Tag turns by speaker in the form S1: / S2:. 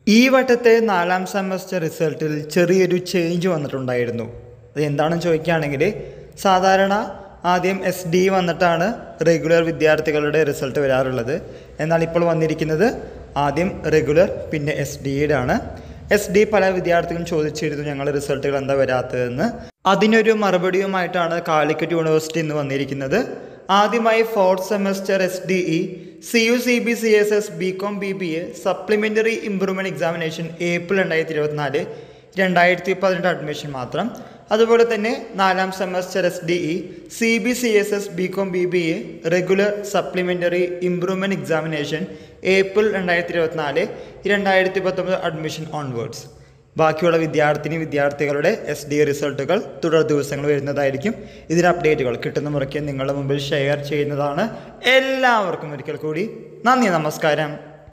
S1: ഈ വട്ടത്തെ 4ാം സെമസ്റ്റർ റിസൾട്ടിൽ ചെറിയൊരു ചേഞ്ച് വന്നിട്ടുണ്ടായിരുന്നു. അത് എന്താണെന്ന് ചോദിക്കുകയാണെങ്കിൽ, സാധാരണ ആദ്യം SD വന്നിട്ടാണ് റെഗുലർ വിദ്യാർത്ഥികളുടെ റിസൾട്ട് വരാറുള്ളത്. എന്നാൽ ഇപ്പോൾ വന്നിരിക്കുന്നത് ആദ്യം റെഗുലർ പിന്നെ SD ആണ്. SD പല വിദ്യാർത്ഥികളും ചോദിച്ചിരുന്നു ഞങ്ങൾ റിസൾട്ടുകൾ എന്താ വരാത്തതെന്ന്. അതിനൊരു മറുപടിയുമായിട്ടാണ് കാലിക്കറ്റ് യൂണിവേഴ്സിറ്റി ഇന്ന് വന്നിരിക്കുന്നത്. ആദ്യമായി 4th semester SDE CU CB CSS BCom BBA supplementary improvement examination April 2024 2018 admission മാത്രം. അതുപോലെ തന്നെ 4ാം semester SDE CB CSS BCom BBA regular supplementary improvement examination April 2024 2019 admission onwards. ബാക്കിയുള്ള വിദ്യാർത്ഥികളുടെ SDE റിസൾട്ടുകൾ തുടർ ദിവസങ്ങൾ വരുന്നതായിരിക്കും. ഇതിൻ്റെ അപ്ഡേറ്റുകൾ കിട്ടുന്ന മുറയ്ക്ക് നിങ്ങളുടെ മുമ്പിൽ ഷെയർ ചെയ്യുന്നതാണ്. എല്ലാവർക്കും ഒരിക്കൽ കൂടി നന്ദി, നമസ്കാരം.